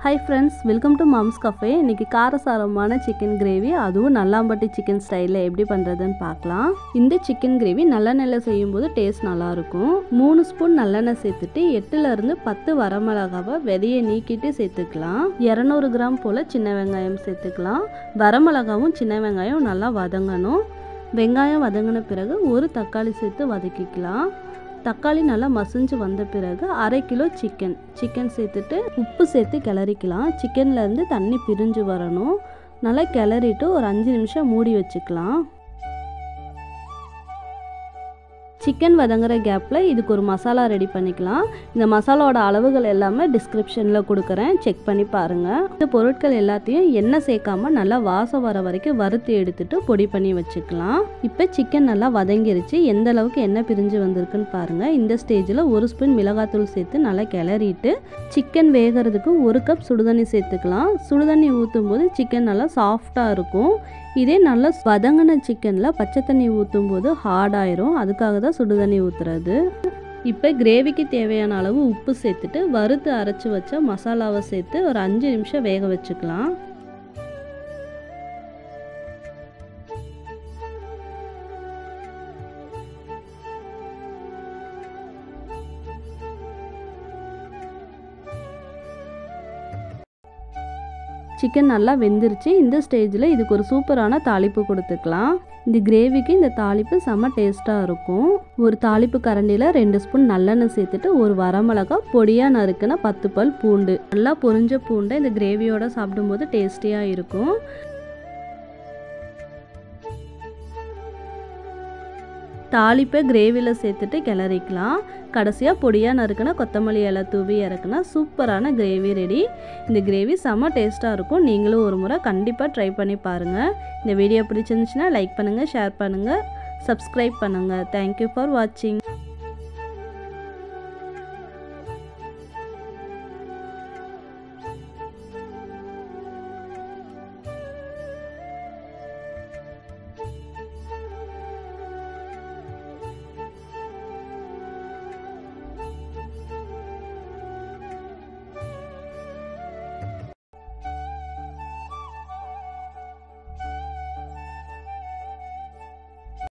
Hi friends, welcome to Mom's Cafe. இன்னைக்கு காரசாரமான chicken gravy அதுவும் நல்லாம்பட்டி சிக்கன் ஸ்டைலில் எப்படி பண்ணுறதுன்னு பார்க்கலாம். இந்த சிக்கன் கிரேவி நல்லெண்ணெயில் செய்யும்போது டேஸ்ட் நல்லாயிருக்கும். 3 ஸ்பூன் நல்லெண்ணெய் சேர்த்துட்டு 8லேருந்து 10 வரமிளகாவை விதையை நீக்கிட்டு சேர்த்துக்கலாம். 200 கிராம் போல் சின்ன வெங்காயம் சேர்த்துக்கலாம். வரமிளகாவும் சின்ன வெங்காயம் நல்லா வதங்கணும். வெங்காயம் வதங்கின பிறகு ஒரு தக்காளி சேர்த்து வதக்கிக்கலாம். தக்காளி நல்லா மசிஞ்சு வந்த பிறகு 1/2 கிலோ சிக்கன் சேர்த்துட்டு உப்பு சேர்த்து கிளறிக்கலாம். சிக்கன்லேருந்து தண்ணி பிரிஞ்சு வரணும். நல்லா கிளறிட்டு ஒரு 5 நிமிஷம் மூடி வச்சுக்கலாம். சிக்கன் வதங்குற கேப்பில் இதுக்கு ஒரு மசாலா ரெடி பண்ணிக்கலாம். இந்த மசாலாவோட அளவுகள் எல்லாமே டிஸ்கிரிப்ஷனில் கொடுக்குறேன், செக் பண்ணி பாருங்கள். இந்த பொருட்கள் எல்லாத்தையும் எண்ணெய் சேர்க்காமல் நல்லா வாசம் வர வரைக்கும் வறுத்து எடுத்துட்டு பொடி பண்ணி வச்சுக்கலாம். இப்போ சிக்கன் நல்லா வதங்கிருச்சு. எந்த அளவுக்கு எண்ணெய் பிரிஞ்சு வந்திருக்குன்னு பாருங்கள். இந்த ஸ்டேஜில் 1 ஸ்பூன் மிளகாத்தூள் சேர்த்து நல்லா கிளறிட்டு சிக்கன் வேகிறதுக்கு 1 கப் சுடுதண்ணி சேர்த்துக்கலாம். சுடுதண்ணி ஊற்றும் போது சிக்கன் நல்லா சாஃப்டாக இருக்கும். இதே நல்லா வதங்கின சிக்கனில் பச்சை தண்ணி ஊற்றும் போது ஹார்டாயிரும். அதுக்காக தான் சுடுதண்ணி ஊற்றுறது. இப்போ கிரேவிக்கு தேவையான அளவு உப்பு சேர்த்துட்டு வறுத்து அரைச்சி வச்ச மசாலாவை சேர்த்து ஒரு 5 நிமிஷம் வேக வச்சுக்கலாம். சிக்கன் நல்லா வெந்துருச்சு. இந்த ஸ்டேஜில் இதுக்கு ஒரு சூப்பரான தாளிப்பு கொடுத்துக்கலாம். இந்த கிரேவிக்கு இந்த தாளிப்பு செம்ம டேஸ்ட்டாக இருக்கும். ஒரு தாளிப்பு கரண்டியில் 2 ஸ்பூன் நல்லெண்ணெய் சேர்த்துட்டு ஒரு வரமிளகா பொடியாக நறுக்குன 10 பல் பூண்டு. நல்லா பொரிஞ்ச பூண்டை இந்த கிரேவியோட சாப்பிடும்போது டேஸ்டியாக இருக்கும். தாளிப்பை கிரேவியில் சேர்த்துட்டு கிளறிக்கலாம். கடைசியாக பொடியாக நறுக்குனா கொத்தமல்லி இலை தூவி இறக்குனா சூப்பரான கிரேவி ரெடி. இந்த கிரேவி செம்ம டேஸ்ட்டாக இருக்கும். நீங்களும் ஒரு முறை கண்டிப்பாக ட்ரை பண்ணி பாருங்கள். இந்த வீடியோ பிடிச்சிருந்துச்சுன்னா லைக் பண்ணுங்கள், ஷேர் பண்ணுங்கள், சப்ஸ்கிரைப் பண்ணுங்கள். தேங்க்யூ ஃபார் வாட்சிங்.